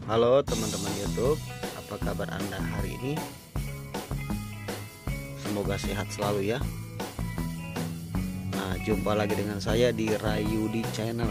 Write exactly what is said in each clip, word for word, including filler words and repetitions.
Halo teman-teman YouTube, apa kabar Anda hari ini? Semoga sehat selalu ya. Nah, jumpa lagi dengan saya di Rayudi Channel.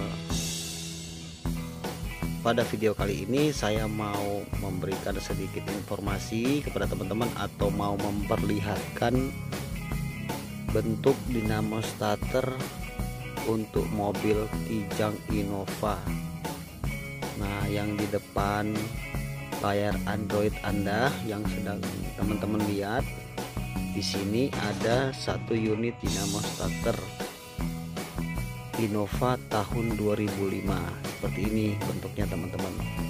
Pada video kali ini saya mau memberikan sedikit informasi kepada teman-teman atau mau memperlihatkan bentuk dinamo starter untuk mobil Kijang Innova. Nah, yang di depan layar Android Anda yang sedang teman-teman lihat, di sini ada satu unit dinamo starter Innova tahun dua ribu lima. Seperti ini bentuknya teman-teman.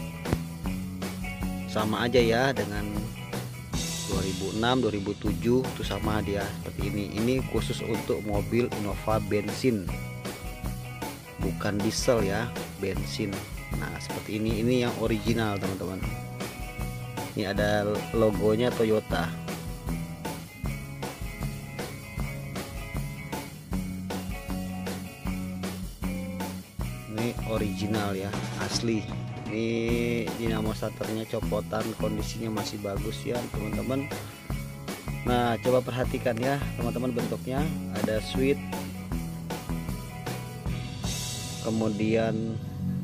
Sama aja ya dengan dua ribu enam, dua ribu tujuh itu sama dia seperti ini. Ini khusus untuk mobil Innova bensin. Bukan diesel ya, bensin. Nah, seperti ini, ini yang original teman-teman. Ini ada logonya Toyota. Ini original ya, asli. Ini dinamo starternya copotan, kondisinya masih bagus ya teman-teman. Nah, coba perhatikan ya teman-teman, bentuknya ada switch, kemudian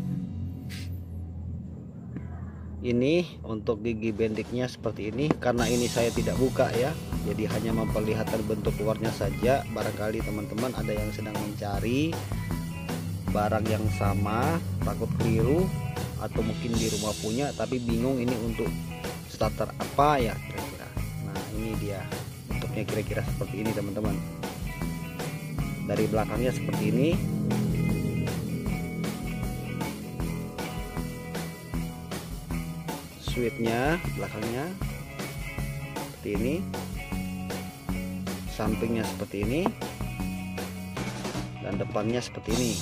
ini untuk gigi bendiknya seperti ini. Karena ini saya tidak buka ya, jadi hanya memperlihatkan bentuk luarnya saja. Barangkali teman-teman ada yang sedang mencari barang yang sama, takut keliru, atau mungkin di rumah punya tapi bingung ini untuk starter apa ya kira-kira. Nah, ini dia bentuknya kira-kira seperti ini teman-teman. Dari belakangnya seperti ini, switchnya belakangnya seperti ini, sampingnya seperti ini, dan depannya seperti ini.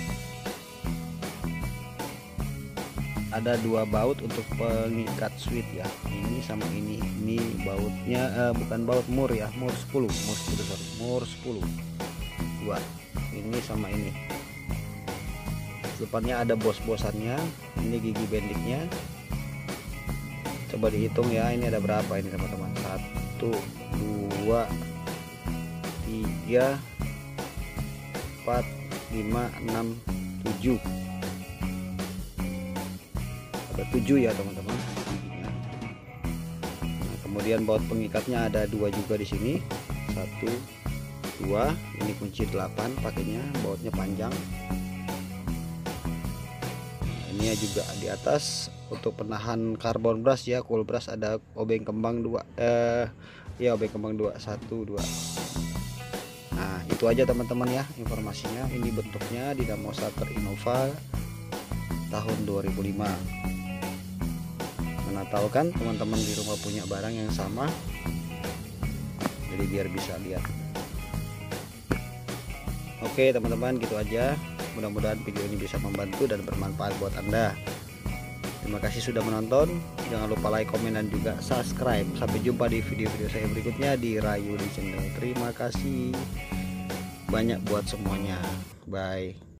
Ada dua baut untuk pengikat switch ya, ini sama ini. Ini bautnya eh, bukan baut mur ya, mur sepuluh, mur sepuluh, sorry, mur sepuluh dua. Ini sama ini. Depannya ada bos-bosannya. Ini gigi bendiknya. Coba dihitung ya, ini ada berapa ini teman-teman? Satu, dua, tiga, empat, lima, enam, tujuh. Ada tujuh ya teman-teman. Nah, kemudian baut pengikatnya ada dua juga di sini. Satu, dua. Ini kunci delapan pakainya, bautnya panjang. Ini juga di atas untuk penahan karbon brush ya, cool brush, ada obeng kembang dua, eh ya obeng kembang dua, satu, dua. Nah, itu aja teman-teman ya informasinya. Ini bentuknya dinamo starter Innova tahun dua ribu lima. Mana tahu kan teman-teman di rumah punya barang yang sama, jadi biar bisa lihat. Oke teman-teman, gitu aja. Mudah-mudahan video ini bisa membantu dan bermanfaat buat Anda. Terima kasih sudah menonton. Jangan lupa like, komen, dan juga subscribe. Sampai jumpa di video-video saya berikutnya di Rayudi Channel. Terima kasih banyak buat semuanya. Bye.